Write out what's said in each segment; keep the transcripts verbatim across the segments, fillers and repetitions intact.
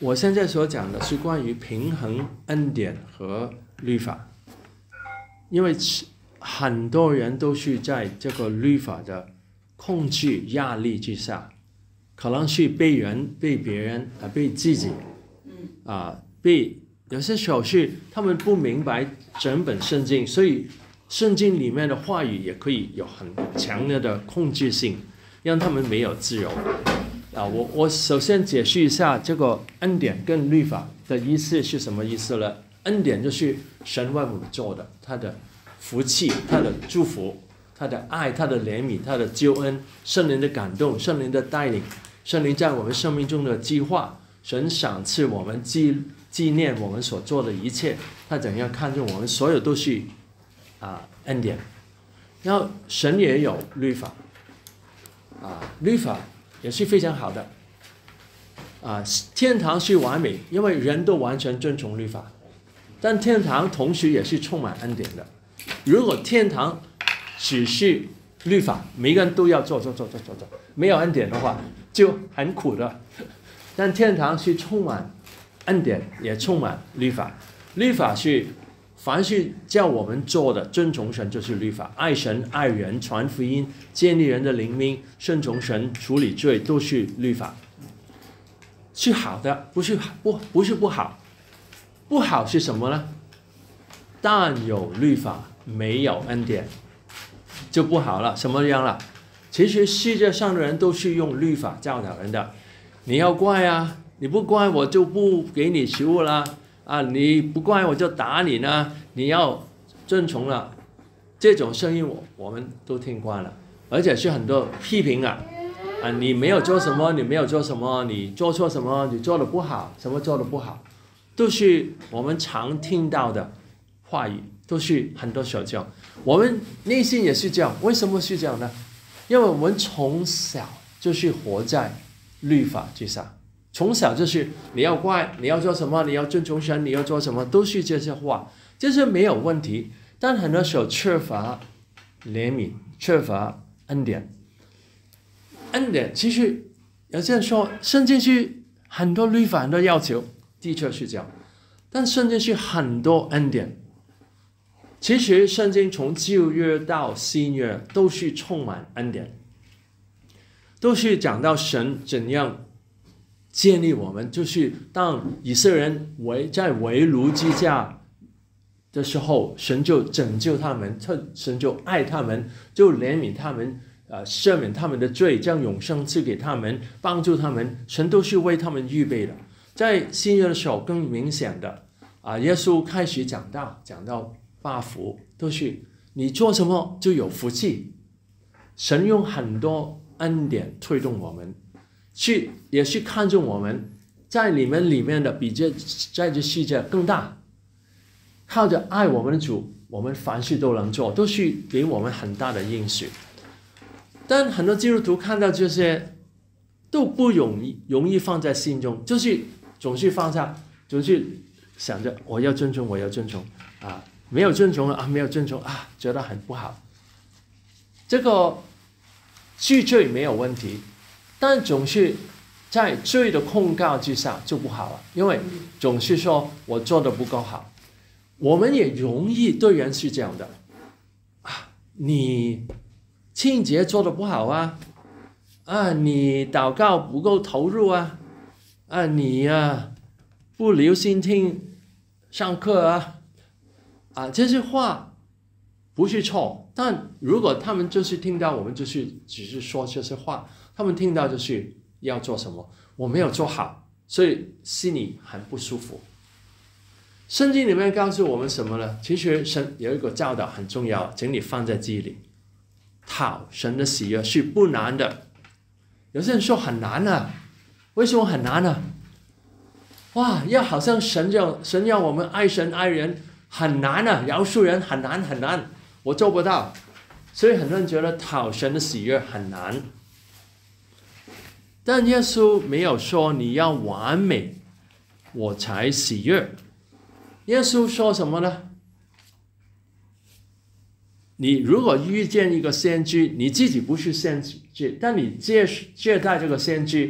我现在所讲的是关于平衡恩典和律法，因为很多人都是在这个律法的控制压力之下，可能是被人、被别人啊、被自己，啊，被有些时候是他们不明白整本圣经，所以圣经里面的话语也可以有很强烈的控制性，让他们没有自由。啊，我我首先解释一下这个恩典跟律法的意思是什么意思呢？恩典就是神为我们做的，他的福气、他的祝福、他的爱、他的怜悯、他的救恩、圣灵的感动、圣灵的带领、圣灵在我们生命中的计划，神赏赐我们纪纪念我们所做的一切，他怎样看重我们，所有都是啊恩典。然后神也有律法，啊律法也是非常好的，啊，天堂是完美，因为人都完全遵从律法，但天堂同时也是充满恩典的。如果天堂只是律法，每个人都要做做做做做做，没有恩典的话就很苦的。但天堂是充满恩典，也充满律法。律法是凡是叫我们做的，遵从神就是律法，爱神爱人，传福音，建立人的灵命，顺从神，处理罪，都是律法，是好的，不是不不是不好。不好是什么呢？但有律法没有恩典就不好了。什么样了？其实世界上的人都是用律法教导人的，你要乖啊，你不乖我就不给你食物啦。啊，你不乖我就打你呢，你要遵从了。这种声音我我们都听惯了，而且是很多批评啊，啊，你没有做什么，你没有做什么，你做错什么，你做的不好，什么做的不好，都是我们常听到的话语，都是很多时候这样。我们内心也是这样，为什么是这样呢？因为我们从小就是活在律法之下。从小就是你要乖，你要做什么，你要遵从神，你要做什么，都是这些话，这是没有问题。但很多时候缺乏怜悯，缺乏恩典。恩典其实有些人说，圣经是很多律法、很多要求，的确是这样。但圣经是很多恩典。其实圣经从旧约到新约都是充满恩典，都是讲到神怎样建立我们，就是当以色列人为在为奴之下的时候，神就拯救他们，神就爱他们，就怜悯他们，呃，赦免他们的罪，将永生赐给他们，帮助他们，神都是为他们预备的。在新约的时候更明显的啊，耶稣开始讲到讲到八福，都是你做什么就有福气。神用很多恩典推动我们。去也是看重我们，在你们里面的比这在这世界更大。靠着爱我们的主，我们凡事都能做，都是给我们很大的应许。但很多基督徒看到这些都不容易容易放在心中，就是总是放下，总是想着我要遵从，我要遵从啊，没有遵从了啊，没有遵从啊，觉得很不好。这个去罪没有问题。但总是在罪的控告之下就不好了，因为总是说我做的不够好。我们也容易对人是这样的啊，你清洁做的不好啊，啊，你祷告不够投入啊，啊，你啊不留心听上课啊，啊，这些话不是错，但如果他们就是听到我们就是只是说这些话。他们听到就是要做什么，我没有做好，所以心里很不舒服。圣经里面告诉我们什么呢？其实神有一个教导很重要，请你放在记忆里。讨神的喜悦是不难的。有些人说很难啊，为什么很难呢？哇，要好像神要神要我们爱神爱人很难啊，饶恕人很难很难，我做不到。所以很多人觉得讨神的喜悦很难。但耶稣没有说你要完美我才喜悦。耶稣说什么呢？你如果遇见一个先知，你自己不是先知，但你接接待这个先知，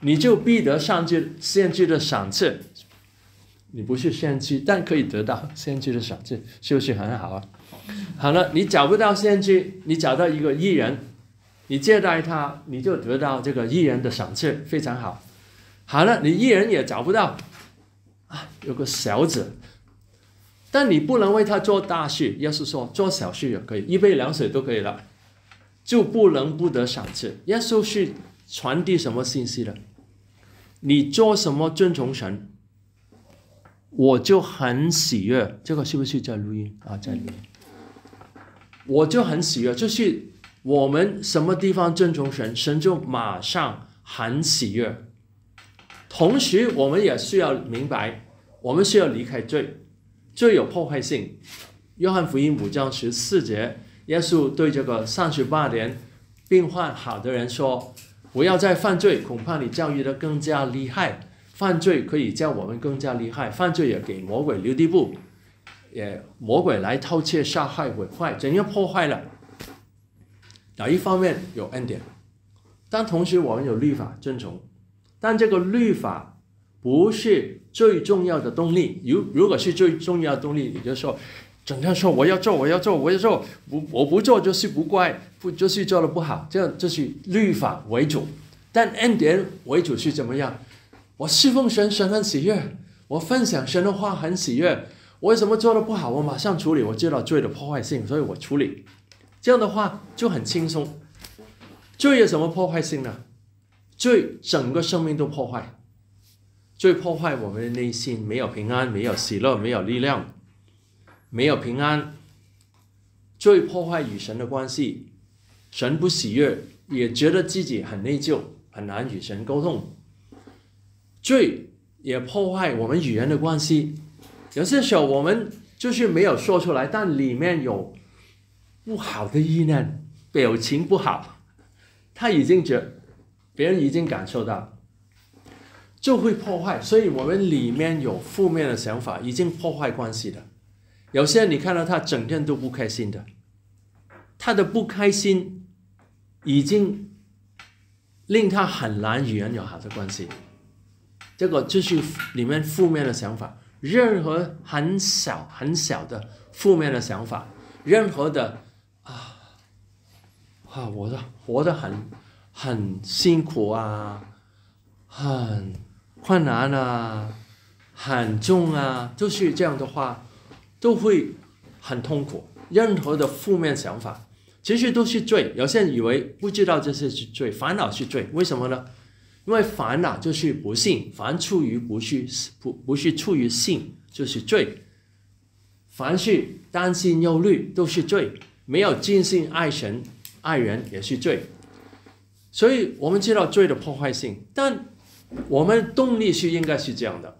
你就必得上帝先知的赏赐。你不是先知，但可以得到先知的赏赐，是不是很好啊？好了，你找不到先知，你找到一个义人，你接待他，你就得到这个义人的赏赐，非常好。好了，你义人也找不到，啊，有个小子，但你不能为他做大事，耶稣说做小事也可以，一杯凉水都可以了，就不能不得赏赐。耶稣是传递什么信息的？你做什么尊重神，我就很喜悦。这个是不是在录音啊？在录音。我就很喜悦，就是我们什么地方尊重神，神就马上很喜悦。同时我们也需要明白，我们需要离开罪，罪有破坏性。约翰福音五章十四节，耶稣对这个三十八年病患好的人说，不要再犯罪，恐怕你教育的更加厉害。犯罪可以叫我们更加厉害，犯罪也给魔鬼留地步，也魔鬼来偷窃杀害毁坏，怎样破坏了？哪一方面有恩典，但同时我们有律法遵从，但这个律法不是最重要的动力。如如果是最重要的动力，你就说整天说我要做我要做我要做，不我不做就是不乖，不就是做的不好，这样就是律法为主。但恩典为主是怎么样？我侍奉神，神很喜悦；我分享神的话很喜悦。我为什么做的不好，我马上处理，我知道罪的破坏性，所以我处理。这样的话就很轻松。罪有什么破坏性呢？罪整个生命都破坏，罪破坏我们的内心，没有平安，没有喜乐，没有力量，没有平安。罪破坏与神的关系，神不喜悦，也觉得自己很内疚，很难与神沟通。罪也破坏我们与人的关系，有些时候我们就是没有说出来，但里面有不好的意念，表情不好，他已经觉别人已经感受到，就会破坏。所以我们里面有负面的想法，已经破坏关系的。有些人你看到他整天都不开心的，他的不开心已经令他很难与人有好的关系。这个就是里面负面的想法，任何很小很小的负面的想法，任何的啊啊，我的活得很很辛苦啊，很困难啊，很重啊，就是这样的话，都会很痛苦。任何的负面想法，其实都是罪。有些人以为不知道这些是罪，烦恼是罪，为什么呢？因为烦恼就是不信，凡出于不是不不是出于信就是罪，凡是担心忧虑都是罪，没有尽心爱神爱人也是罪。所以我们知道罪的破坏性，但我们动力是应该是这样的：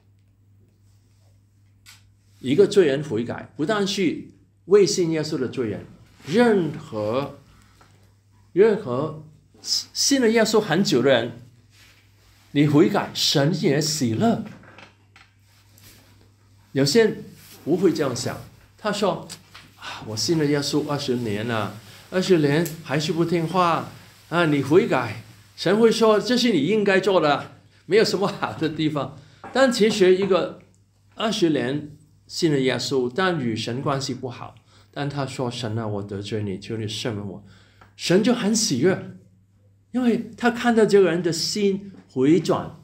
一个罪人悔改，不但是未信耶稣的罪人，任何任何信了耶稣很久的人，你悔改，神也喜乐。有些人不会这样想，他说：“啊，我信了耶稣二十年了，二十年还是不听话啊！你悔改，神会说这是你应该做的，没有什么好的地方。”但其实一个二十年信了耶稣，但与神关系不好，但他说：“神啊，我得罪你，求你赦免我。”神就很喜悦，因为他看到这个人的心回转，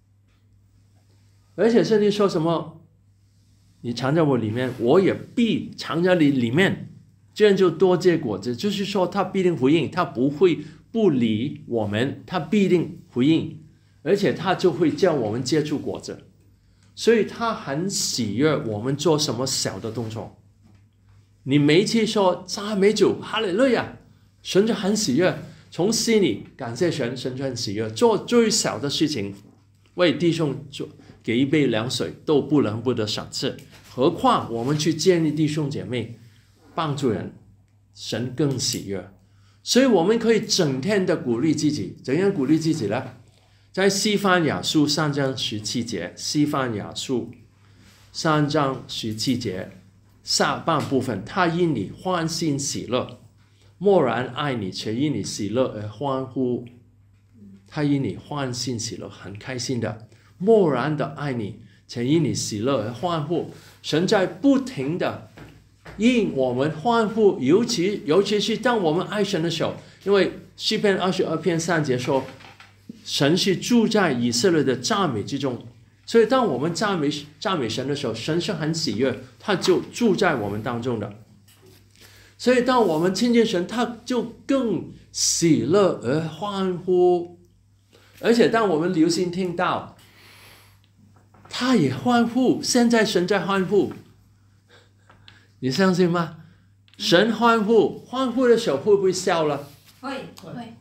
而且圣经说什么？你藏在我里面，我也必藏在你里面，这样就多结果子。就是说，他必定回应，他不会不理我们，他必定回应，而且他就会叫我们结出果子。所以他很喜悦我们做什么小的动作。你每一次说赞美主，哈利路亚，神就很喜悦。从心里感谢神，神就很喜悦。做最小的事情，为弟兄做给一杯凉水，都不能不得赏赐。何况我们去建立弟兄姐妹，帮助人，神更喜悦。所以我们可以整天的鼓励自己，怎样鼓励自己呢？在西番雅书三章十七节，西番雅书三章十七节下半部分，他因你欢欣喜乐。默然爱你，且因你喜乐而欢呼。 他因你欢欣喜乐，很开心的，默然的爱你，且因你喜乐而欢呼。神在不停的因我们欢呼，尤其尤其是当我们爱神的时候，因为诗篇二十二篇三节说，神是住在以色列的赞美之中，所以当我们赞美赞美神的时候，神是很喜悦，他就住在我们当中的。所以当我们亲近神，他就更喜乐而欢呼。而且当我们留心听到，他也欢呼，现在神在欢呼，你相信吗？神欢呼，欢呼的时候会不会笑了？ 会会。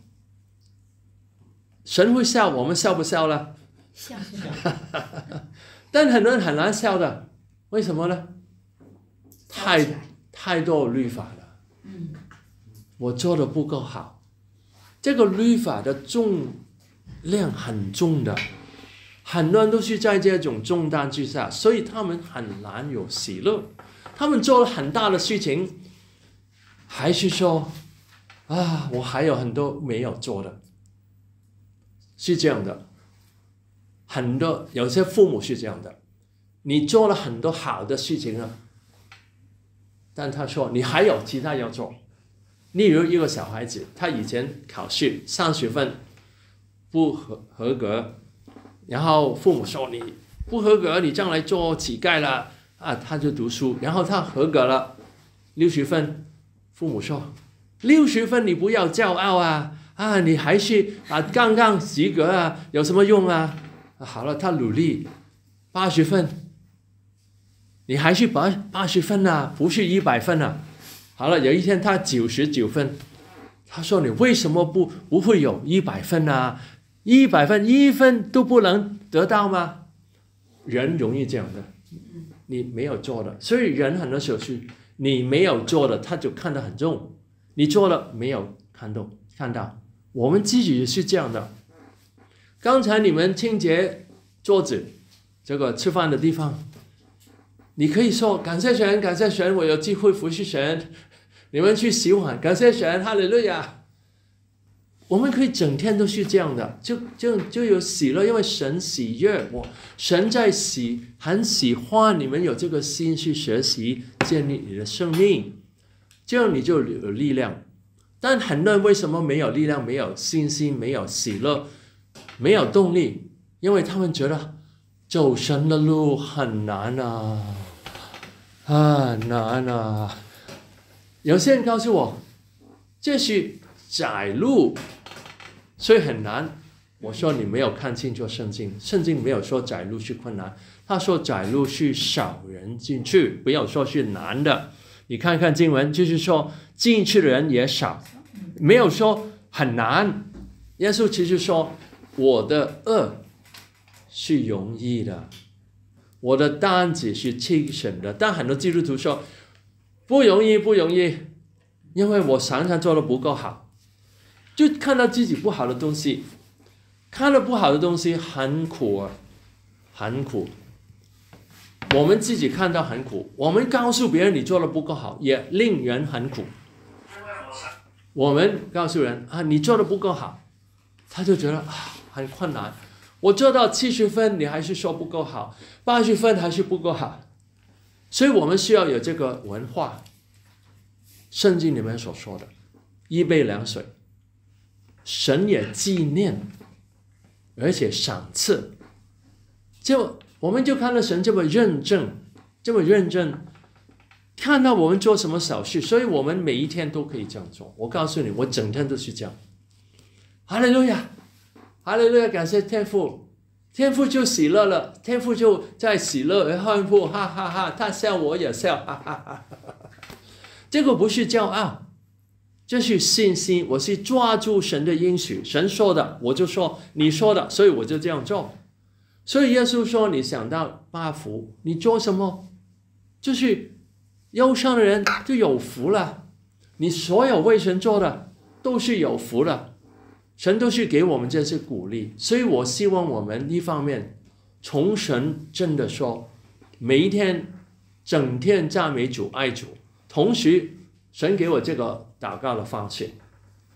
神会笑，我们笑不笑了？ 笑。 但很多人很难笑的，为什么呢？太太多律法了。 嗯， 我做的不够好，这个律法的重量很重的，很多人都是在这种重担之下，所以他们很难有喜乐。他们做了很大的事情，还是说啊，我还有很多没有做的，是这样的。很多有些父母是这样的，你做了很多好的事情啊，但他说你还有其他要做。例如一个小孩子，他以前考试三十分不合合格，然后父母说你不合格，你将来做乞丐了啊，他就读书，然后他合格了六十分，父母说六十分你不要骄傲啊啊，你还是啊刚刚及格啊，有什么用啊？啊好了，他努力八十分，你还是八八十分啊，不是一百分啊。好了，有一天他九十九分，他说你为什么不不会有一百分啊？一百分一分都不能得到吗？人容易这样的，你没有做的，所以人很多时候是你没有做的，他就看得很重，你做了没有看到看到，我们自己也是这样的。刚才你们清洁桌子，这个吃饭的地方，你可以说感谢神，感谢神，我有机会服侍神。你们去洗碗，感谢神，哈利路亚。我们可以整天都是这样的，就就就有喜乐，因为神喜悦我，神在喜，很喜欢你们有这个心去学习建立你的生命，这样你就有力量。但很多人为什么没有力量、没有信心、没有喜乐、没有动力？因为他们觉得走神的路很难啊，很难啊。有些人告诉我，这是窄路，所以很难。我说你没有看清楚圣经，圣经没有说窄路是困难，他说窄路是少人进去，不要说是难的。你看看经文，就是说进去的人也少，没有说很难。耶稣其实说，我的恶是容易的，我的担子是轻省的。但很多基督徒说不容易，不容易，因为我常常做的不够好，就看到自己不好的东西，看到不好的东西很苦啊，很苦。我们自己看到很苦，我们告诉别人你做的不够好，也令人很苦。我们告诉人啊，你做的不够好，他就觉得啊很困难。我做到七十分，你还是说不够好；八十分还是不够好。所以我们需要有这个文化，圣经里面所说的一杯凉水，神也纪念，而且赏赐。就我们就看到神这么认真，这么认真，看到我们做什么小事，所以我们每一天都可以这样做。我告诉你，我整天都是这样。哈利路亚，哈利路亚，感谢天父。天父就喜乐了，天父就在喜乐而欢呼，哈哈哈！他笑我也笑，哈哈哈！这个不是骄傲，这是信心。我是抓住神的应许，神说的我就说，你说的，所以我就这样做。所以耶稣说，你想到八福，你做什么？就是忧伤的人就有福了。你所有为神做的都是有福了。神都是给我们这些鼓励，所以我希望我们一方面从神真的说，每一天整天赞美主爱主，同时神给我这个祷告的方式，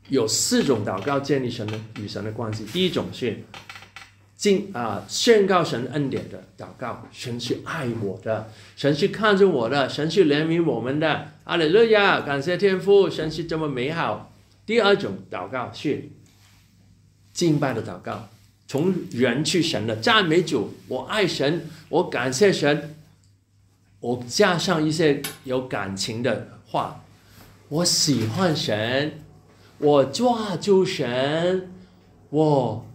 有四种祷告建立神的与神的关系。第一种是敬啊、呃、宣告神恩典的祷告，神是爱我的，神是看着我的，神是怜悯我们的，哈利路亚，感谢天父，神是这么美好。第二种祷告是敬拜的祷告，从人去神的，赞美主，我爱神，我感谢神，我加上一些有感情的话，我喜欢神，我抓住神，我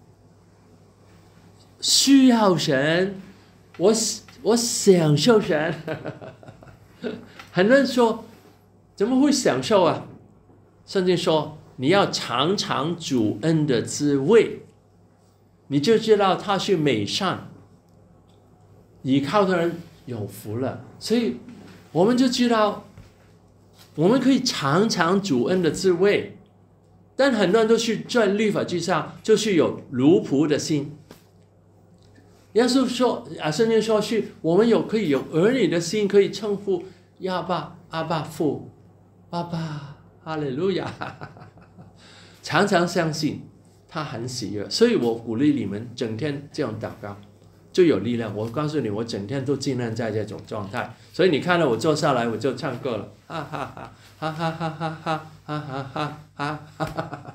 需要神，我我享受神。很多人说怎么会享受啊？圣经说你要尝尝主恩的滋味，你就知道他是美善，倚靠的人有福了。所以我们就知道我们可以尝尝主恩的滋味。但很多人都是在律法之下，就是有奴仆的心。耶稣说啊，圣经说是我们有可以有儿女的心，可以称呼亚爸阿爸父，爸爸，哈利路亚。常常相信他很喜悦，所以我鼓励你们整天这样祷告，就有力量。我告诉你，我整天都尽量在这种状态，所以你看到我坐下来我就唱歌了，哈哈哈哈哈哈哈哈哈哈哈哈哈哈，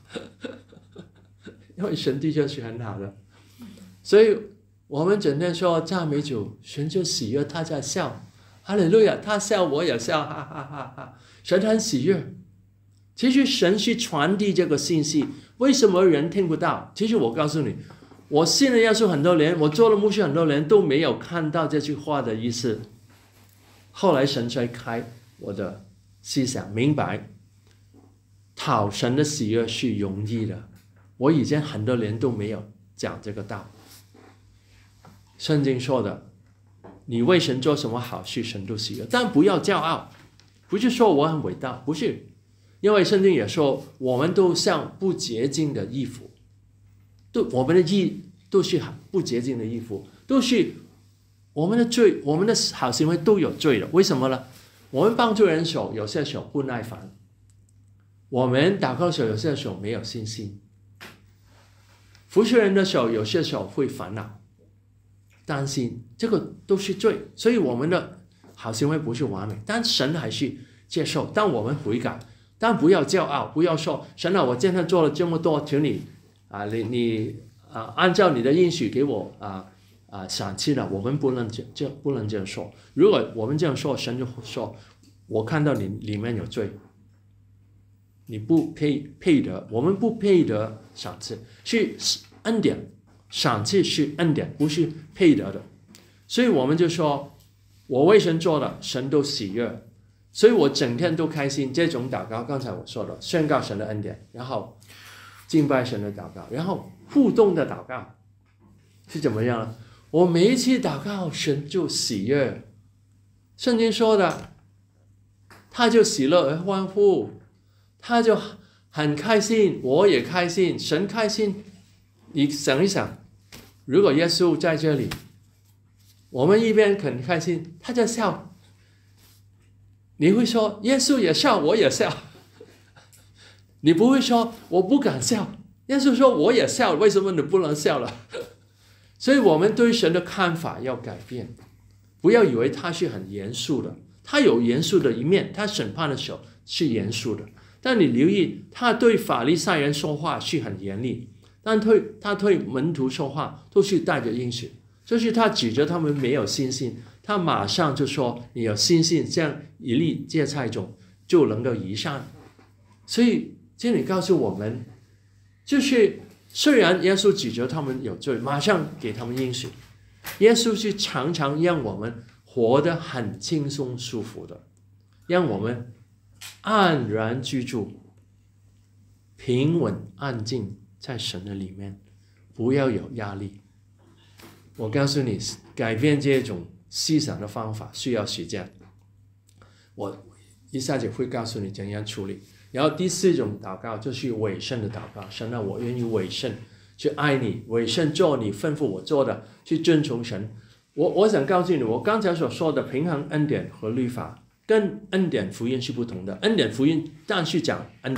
因为神的确是很好的，所以我们整天说赞美主，神就喜悦，他在笑，哈利路亚，他笑我也笑，哈哈哈哈，神很喜悦。其实神是传递这个信息，为什么人听不到？其实我告诉你，我信了耶稣很多年，我做了牧师很多年，都没有看到这句话的意思。后来神才开我的思想，明白讨神的喜悦是容易的。我以前很多年都没有讲这个道。圣经说的，你为神做什么好事，神都喜悦，但不要骄傲，不是说我很伟大，不是。因为圣经也说，我们都像不洁净的衣服，都我们的衣都是不洁净的衣服，都是我们的罪，我们的好行为都有罪的。为什么呢？我们帮助人手，有些手不耐烦；我们祷告手，有些手没有信心；服侍人的手，有些手会烦恼、担心，这个都是罪。所以我们的好行为不是完美，但神还是接受，当我们悔改。但不要骄傲，不要说神啊，我今天做了这么多，求你啊，你你啊，按照你的应许给我啊啊赏赐了。我们不能这这不能这样说。如果我们这样说，神就说：“我看到你里面有罪，你不配配得，我们不配得赏赐，是恩典，赏赐是恩典，不是配得的。”所以我们就说，我为神做的，神都喜悦。所以我整天都开心。这种祷告，刚才我说了，宣告神的恩典，然后敬拜神的祷告，然后互动的祷告是怎么样呢？我每一次祷告，神就喜悦。圣经说的，他就喜乐而欢呼，他就很开心，我也开心，神开心。你想一想，如果耶稣在这里，我们一边很开心，他在笑。你会说耶稣也笑，我也笑。你不会说我不敢笑，耶稣说我也笑，为什么你不能笑了？所以我们对神的看法要改变，不要以为他是很严肃的，他有严肃的一面，他审判的时候是严肃的，但你留意他对法利赛人说话是很严厉，但对他对门徒说话都是带着应许，就是他指责他们没有信心，他马上就说你有信心，像一粒芥菜种就能够移山。所以这里告诉我们，就是虽然耶稣指责他们有罪，马上给他们应许，耶稣是常常让我们活得很轻松舒服的，让我们安然居住，平稳安静在神的里面，不要有压力。我告诉你，改变这种思想的方法需要时间，我一下子会告诉你怎样处理。然后第四种祷告就是委身的祷告，神啊，我愿意委身去爱你，委身做你吩咐我做的，去遵从神。我我想告诉你，我刚才所说的平衡恩典和律法跟恩典福音是不同的。恩典福音但是讲恩典，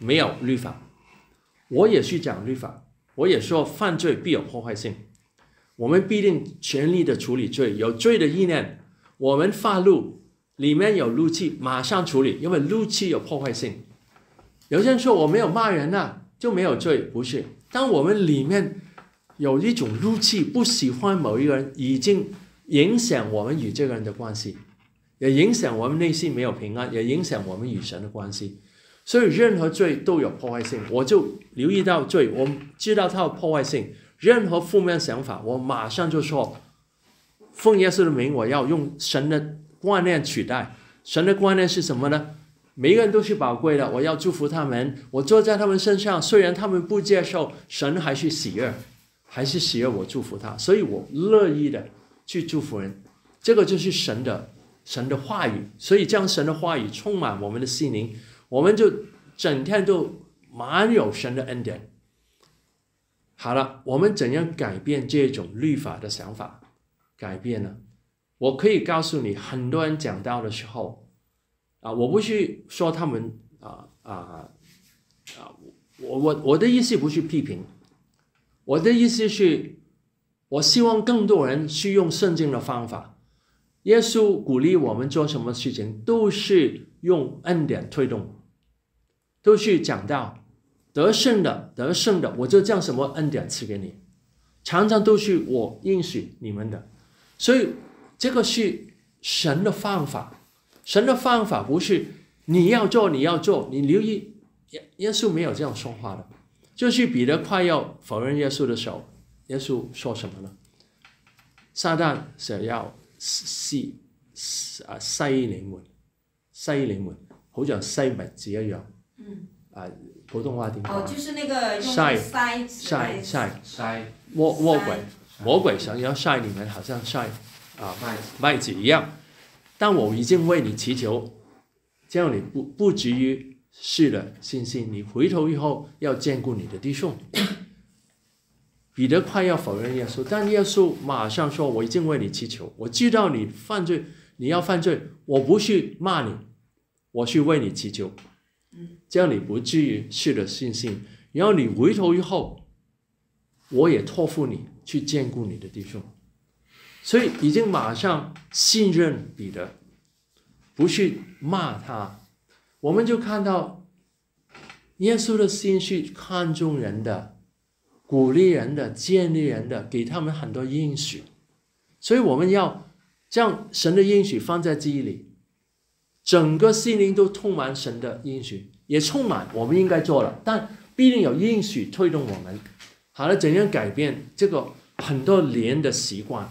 没有律法，我也去讲律法，我也说犯罪必有破坏性，我们必定全力的处理罪，有罪的意念，我们发怒，里面有怒气，马上处理，因为怒气有破坏性。有些人说我没有骂人啊，就没有罪，不是。当我们里面有一种怒气，不喜欢某一个人，已经影响我们与这个人的关系，也影响我们内心没有平安，也影响我们与神的关系。所以任何罪都有破坏性，我就留意到罪，我知道它有破坏性。任何负面想法，我马上就说，奉耶稣的名，我要用神的观念取代。神的观念是什么呢？每个人都是宝贵的，我要祝福他们，我坐在他们身上，虽然他们不接受，神还是喜悦，还是喜悦我祝福他，所以我乐意的去祝福人。这个就是神的神的话语，所以将神的话语充满我们的心灵，我们就整天都满有神的恩典。好了，我们怎样改变这种律法的想法？改变呢？我可以告诉你，很多人讲道的时候啊，我不去说他们啊啊啊，我我我的意思不是批评，我的意思是，我希望更多人去用圣经的方法。耶稣鼓励我们做什么事情，都是用恩典推动，都是讲道，得胜的，得胜的，我就将什么恩典赐给你，常常都是我应许你们的。所以这个是神的方法，神的方法不是你要做你要做，你留意耶稣没有这样说话的。就是彼得快要否认耶穌的時候，耶穌說什麼呢？撒旦想要吸啊西你們，西你們，好像西麥子一樣。嗯。啊，普通話點講？哦，就是那個用篩篩篩篩篩魔魔鬼魔鬼想要篩你們，好像篩啊麥子一樣。但我已經為你祈求，這樣你不不至於失了信心，你回頭以後要堅固你的弟兄。彼得快要否認耶穌，但耶穌馬上說：“我已經為你祈求，我知道你犯罪，你要犯罪，我不是罵你，我是為你祈求，這樣你不至於失了信心。然後你回頭以後，我也託付你去堅固你的弟兄。”所以已經馬上信任彼得，不是罵他。我們就看到耶穌的心是看重人的，鼓勵人的，建立人的，給他們很多應許。所以我們要將神的應許放在記憶裡，整個心靈都充滿神的應許，也充滿我們應該做了，但必定有應許推動我們。好了，怎樣改變這個很多年的習慣？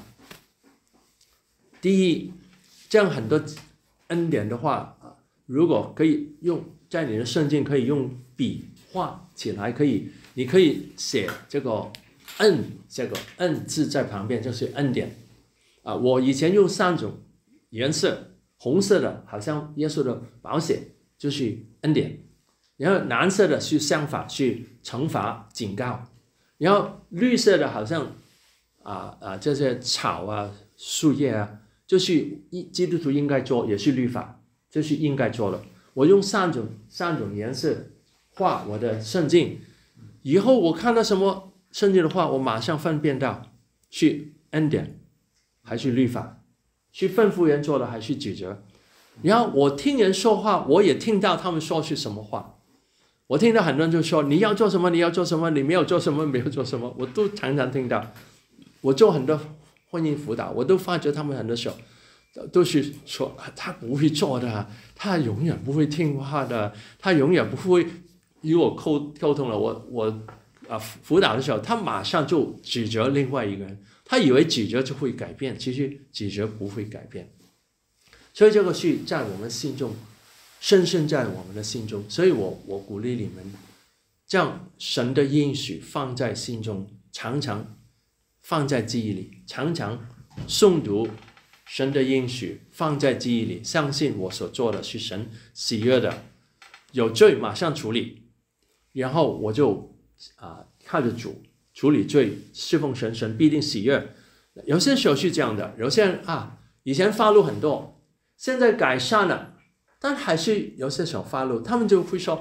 第一，這樣很多恩典的話，如果可以用在你的聖經可以用筆畫起來，可以你可以寫這個恩，這個恩字在旁邊就是恩典啊。我以前用三種顏色，紅色的好像耶穌的寶血就是恩典，然後藍色的是相反，是懲罰警告，然後綠色的好像啊啊這些草啊樹葉啊，就是基督徒應該做，也是律法，就是應該做的。我用三種三種顏色畫我的聖經，以後我看到什麼聖經的話，我馬上分辨到是恩典還是律法，是吩咐人做的還是指責。然後我聽人說話，我也聽到他們說是什麼話。我聽到很多人就說你要做什麼，你要做什麼，你沒有做什麼，沒有做什麼，我都常常聽到。我做很多婚姻輔導，我都發覺他們很多時候都是說他不會做的，他永遠不會聽話的，他永遠不會與我溝溝通了。我我啊輔導的時候，他馬上就指責另外一個人，他以為指責就會改變，其實指責不會改變。所以這個是在我們心中，深深在我們的心中。所以我我鼓勵你們，將神的應許放在心中，常常放在記憶裡，常常誦讀神的應許，放在記憶裡，相信我所做的是神喜悅的，有罪馬上處理，然後我就啊靠着主處理罪，侍奉神，神必定喜悅。有些時候是這樣的，有些人啊以前發怒很多，現在改善了，但還是有些時候發怒，他們就會說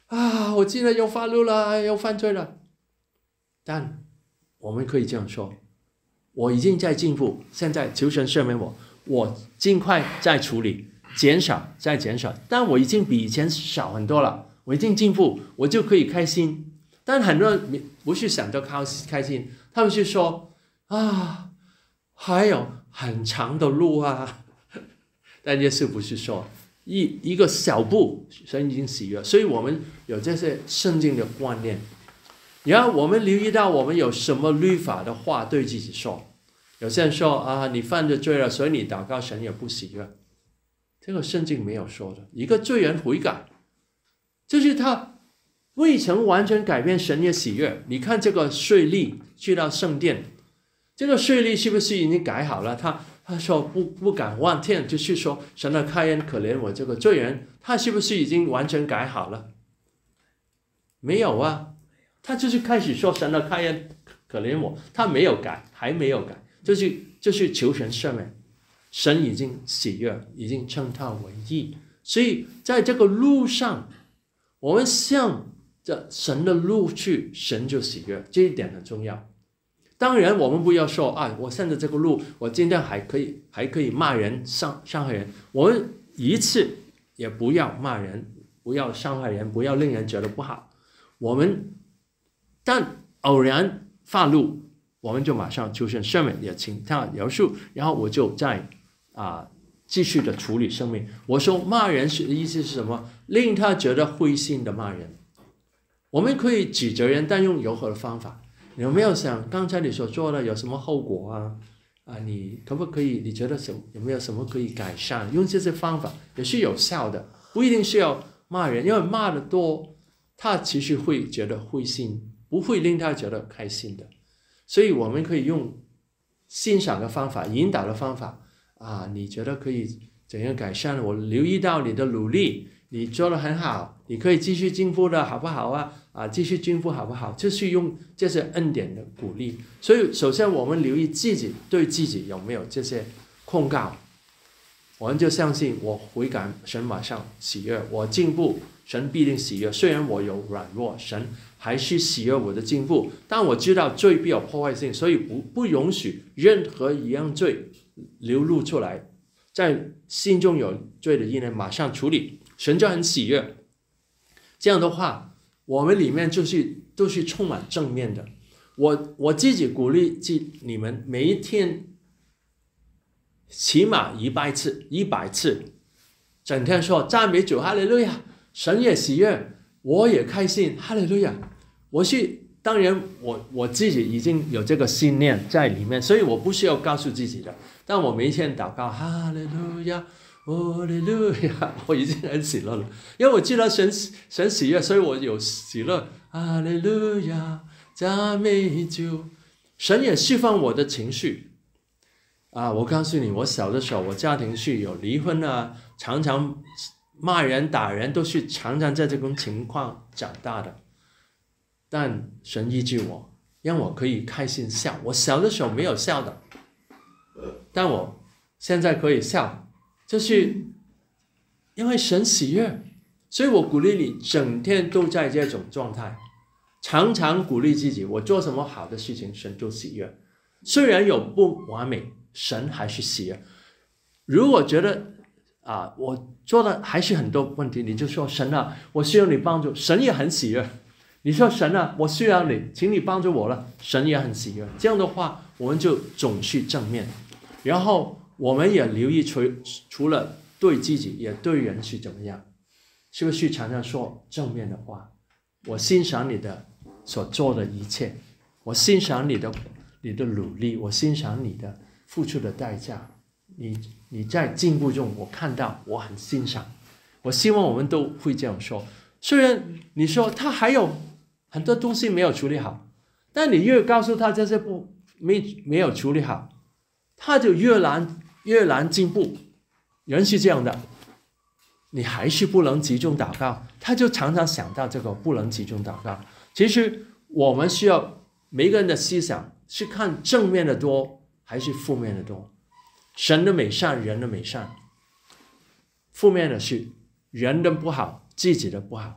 啊，我竟然又发怒了，又犯罪了。但我们可以这样说，我已经在进步，现在求神赦免我，我尽快再处理，减少再减少，但我已经比以前少很多了，我已经进步，我就可以开心。但很多人不是想着开心，他们是说啊，还有很长的路啊。但耶稣不是说一一个小步神已经喜悦，所以我们有这些圣经的观念。然后我们留意到我们有什么律法的话对自己说。有些人说啊，你犯了罪了，所以你祷告神也不喜悦。这个圣经没有说的。一个罪人悔改，就是他未曾完全改变神的喜悦。你看这个税吏去到圣殿，这个税吏是不是已经改好了？他他说不不敢望天，就是说神的开恩可怜我这个罪人，他是不是已经完全改好了？没有啊，他就是开始说神的开恩可怜我，他没有改，还没有改，就是就是求神赦免，神已经喜悦，已经称他为义。所以在这个路上，我们向着神的路去，神就喜悦，这一点很重要。当然我们不要说啊，我现在这个路我今天还可以还可以骂人伤伤害人，我们一次也不要骂人，不要伤害人，不要令人觉得不好。我们但偶然发怒，我们就马上求神赦免，也请他饶恕，然后我就再啊继续的处理生命。我说骂人是意思是什么？令他觉得灰心的骂人。我们可以指责人，但用柔和的方法。你有没有想刚才你所做的有什么后果啊？啊，你可不可以？你觉得什有没有什么可以改善？用这些方法也是有效的，不一定是要骂人，因为骂的多，他其实会觉得灰心，不会令他觉得开心的。所以我们可以用欣赏的方法、引导的方法啊，你觉得可以怎样改善？我留意到你的努力，你做得很好，你可以继续进步的，好不好啊？啊，继续进步好不好？就是用这些恩典的鼓励。所以首先我们留意自己对自己有没有这些控告，我们就相信我悔改，神马上喜悦；我进步，神必定喜悦。虽然我有软弱，神还是喜悦我的进步。但我知道罪必有破坏性，所以不不允许任何一样罪流露出来。在心中有罪的一人马上处理，神就很喜悦。这样的话，我们里面就是都是充满正面的。我我自己鼓励你们每一天起码一百次，一百次，整天说赞美主，哈利路亚，神也喜悦，我也开心，哈利路亚。我是当然我我自己已经有这个信念在里面，所以我不需要告诉自己的。但我每一天祷告，哈利路亚，哈利路亚，我已经很喜乐了，因为我知道神神喜悦，所以我有喜乐，哈利路亚，赞美主。神也释放我的情绪啊！我告诉你，我小的时候，我家庭是有离婚啊，常常骂人打人，都是常常在这种情况长大的。但神医治我，让我可以开心笑。我小的时候没有笑的，但我现在可以笑，就是因为神喜悦。所以我鼓励你整天都在这种状态，常常鼓励自己，我做什么好的事情神就喜悦。虽然有不完美，神还是喜悦。如果觉得啊，我做的还是很多问题，你就说神啊，我需要你帮助，神也很喜悦。你说神啊，我需要你，请你帮助我了，神也很喜悦。这样的话，我们就总是正面，然后我们也留意除除了对自己，也对人是怎么样，是不是常常说正面的话？我欣赏你的所做的一切，我欣赏你的你的努力，我欣赏你的付出的代价，你你在进步中，我看到，我很欣赏。我希望我们都会这样说。虽然你说他还有很多东西没有处理好，但你越告诉他这些不没没有处理好，他就越难越难进步。人是这样的，你还是不能集中祷告，他就常常想到这个不能集中祷告。其实我们需要每个人的思想是看正面的多还是负面的多。神的美善，人的美善，负面的是人的不好，自己的不好。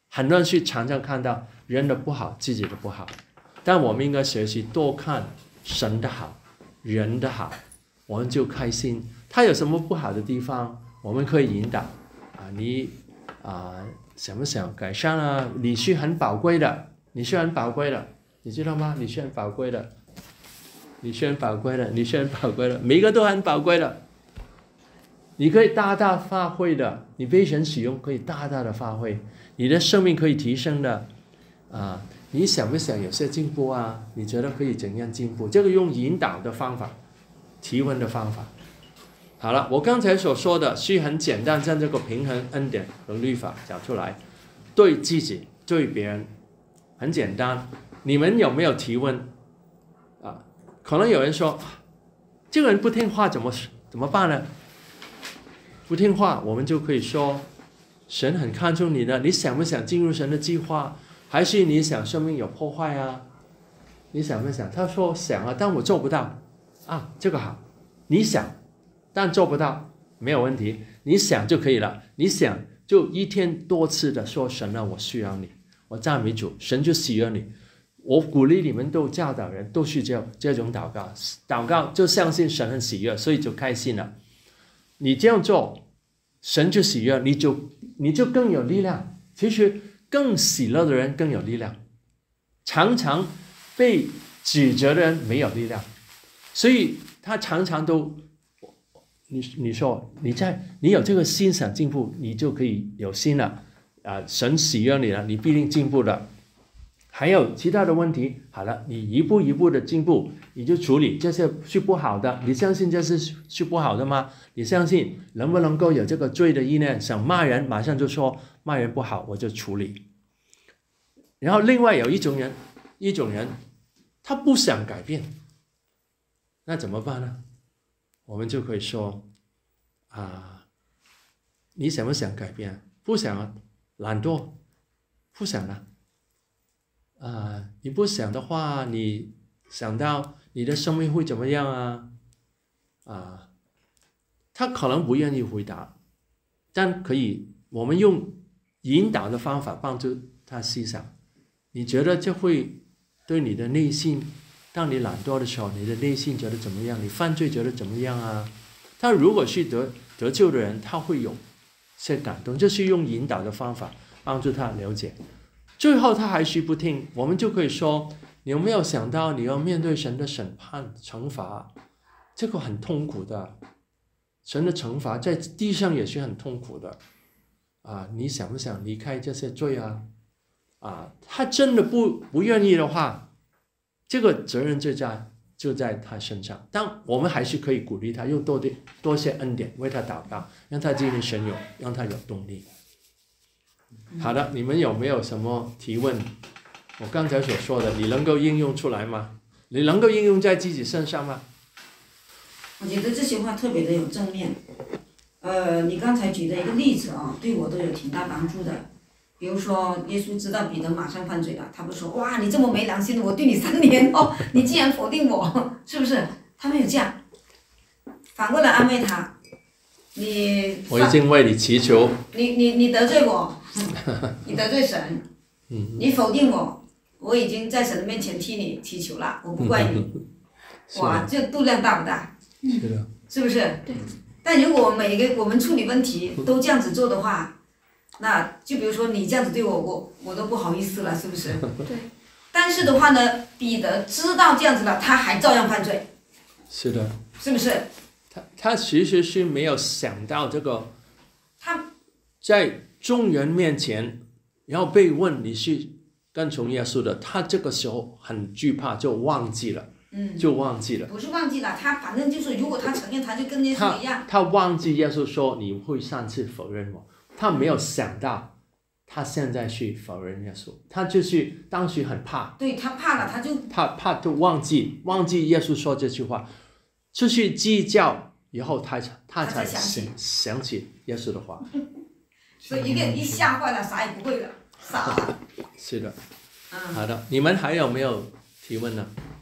很多人去常常看到人的不好，自己的不好，但我们应该学习多看神的好，人的好，我们就开心。他有什么不好的地方，我们可以引导啊，你啊想不想改善啊？你是很宝贵的，你是很宝贵的，你知道吗？你是很宝贵的，你是很宝贵的，你是很宝贵的，每一个都很宝贵的。你可以大大发挥的，你被神使用可以大大的发挥，你的生命可以提升的啊！你想不想有些进步啊？你觉得可以怎样进步？这个用引导的方法，提问的方法。好了，我刚才所说的是很简单，将这个平衡恩典和律法讲出来，对自己对别人很简单。你们有没有提问啊？可能有人说，这个人不听话怎么怎么办呢？不听话，我们就可以说，神很看重你的，你想不想进入神的计划？还是你想生命有破坏啊？你想不想？他说想啊，但我做不到啊，这个好，你想，但做不到没有问题，你想就可以了。你想就一天多次的说神啊，我需要你，我赞美主，神就喜悦你。我鼓励你们都教导人，都是这这种祷告，祷告就相信神很喜悦，所以就开心了。你这样做，神就喜悦，你就你就更有力量。其实更喜乐的人更有力量，常常被指责的人没有力量，所以他常常都，你你说你在你有这个心想进步，你就可以有心了啊，神喜悦你了，你必定进步的。还有其他的问题，好了，你一步一步的进步，你就处理这些是不好的。你相信这是是不好的吗？你相信能不能够有这个罪的意念？想骂人，马上就说骂人不好，我就处理。然后另外有一种人，一种人他不想改变，那怎么办呢？我们就可以说啊，你想不想改变？不想啊，懒惰，不想了。啊，你不想的话，你想到你的生命会怎么样啊？啊，他可能不愿意回答，但可以，我们用引导的方法帮助他思想。你觉得这会对你的内心，当你懒惰的时候，你的内心觉得怎么样？你犯罪觉得怎么样啊？他如果是得得救的人，他会有些感动，就是用引导的方法帮助他了解。最后他还是不听，我们就可以说，你有没有想到你要面对神的审判惩罚？这个很痛苦的，神的惩罚在地上也是很痛苦的啊！你想不想离开这些罪啊？啊，他真的不不愿意的话，这个责任就在就在他身上。但我们还是可以鼓励他，用多点多些恩典为他祷告，让他经历神有，让他有动力。好的，你们有没有什么提问？我刚才所说的，你能够应用出来吗？你能够应用在自己身上吗？ 我觉得这些话特别的有正面。呃，你刚才举的一个例子啊，对我都有挺大帮助的。比如说，耶稣知道彼得马上犯罪了，他不说哇，你这么没良心的，我对你三年哦，你竟然否定我，是不是？他没有这样，反过来安慰他。你我已经为你祈求。 你你你得罪我，你得罪神，你否定我，我已经在神的面前替你祈求了，我不怪你。哇，这度量大不大？ 是的。 是不是？对。但如果每个我们处理问题都这样子做的话，那就比如说你这样子对我，我我都不好意思了，是不是？对。但是的话呢，彼得知道这样子了，他还照样犯罪。 是的。 是不是？ 他他其实是没有想到这个， 他在众人面前，然后被问你是跟从耶稣的，他这个时候很惧怕，就忘记了， 嗯， 就忘记了。 不是忘记了，他反正就是如果他承认，他就跟耶稣一样。 他他忘记耶稣说你会三次否认我，他没有想到他现在去否认耶稣，他就是当时很怕。 对，他怕了，他就他怕就忘记忘记耶稣说这句话。就是计较以后他才他才想想起耶稣的话， 所以一个人一吓坏了，啥也不会了，傻了。 是的，好的，你们还有没有提问呢？